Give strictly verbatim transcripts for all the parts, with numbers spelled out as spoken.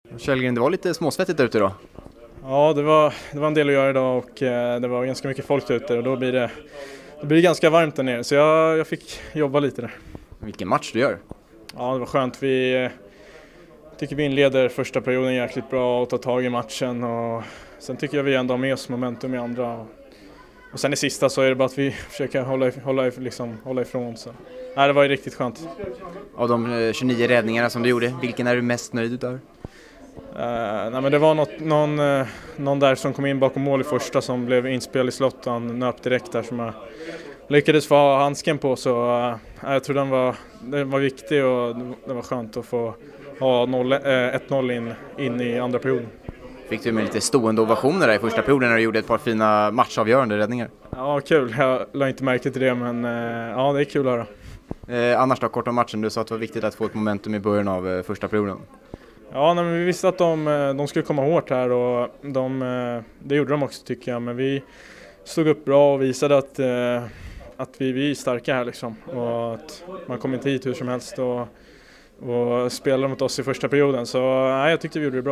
Källgren, det var lite småsvettigt där ute då. Ja, det var, det var en del att göra idag och eh, det var ganska mycket folk där ute och då blir det, det blir ganska varmt där nere så jag, jag fick jobba lite där. Vilken match du gör. Ja, det var skönt. Vi eh, tycker vi inleder första perioden jäkligt bra och tar tag i matchen och sen tycker jag vi ändå har med oss momentum i andra. Och sen i sista så är det bara att vi försöker hålla, hålla, liksom, hålla ifrån. Så. Nej, det var ju riktigt skönt. Av de tjugonio räddningarna som du gjorde, vilken är du mest nöjd utav? Uh, nej, men det var något, någon, uh, någon där som kom in bakom mål i första som blev inspel i slott och han nöp direkt där som jag lyckades få ha handsken på. Så uh, jag tror den var, den var viktig och det var skönt att få ha ett noll in, in i andra perioden. Fick du med lite stående ovationer där i första perioden när du gjorde ett par fina matchavgörande räddningar? Ja, kul. Jag la inte märke till det, men uh, ja, det är kul att höra. Eh, annars då, kort om matchen, du sa att det var viktigt att få ett momentum i början av eh, första perioden. Ja, nej, men vi visste att de, de skulle komma hårt här och de, det gjorde de också tycker jag. Men vi stod upp bra och visade att, att vi, vi är starka här liksom. Och att man kommer inte hit hur som helst och, och spelade mot oss i första perioden. Så nej, jag tyckte vi gjorde det bra.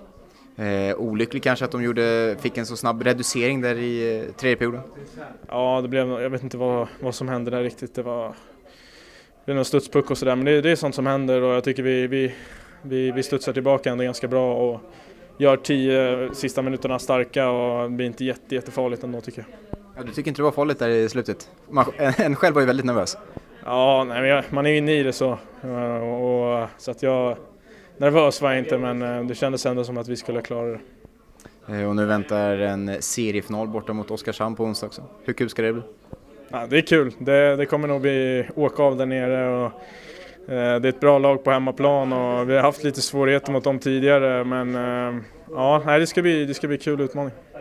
Eh, olycklig kanske att de gjorde, fick en så snabb reducering där i eh, tredje perioden? Ja, det blev, jag vet inte vad, vad som hände där riktigt. Det var, det blev någon studspuck och sådär. Men det, det är sånt som händer och jag tycker vi... vi Vi, vi studsar tillbaka ändå ganska bra och gör tio sista minuterna starka och det blir inte jätte, jättefarligt ändå tycker jag. Ja, du tycker inte det var farligt där i slutet? Man, en själv var ju väldigt nervös. Ja, nej, men jag, man är ju inne i det så. Och, och, så att jag, nervös var jag inte men det kändes ändå som att vi skulle klara det. Och nu väntar en seriefinal borta mot Oskarshamn på onsdag också. Hur kul ska det bli? Ja, det är kul. Det, det kommer nog bli åka av där nere och det är ett bra lag på hemmaplan och vi har haft lite svårigheter mot dem tidigare men ja, det ska bli, det ska bli kul utmaning.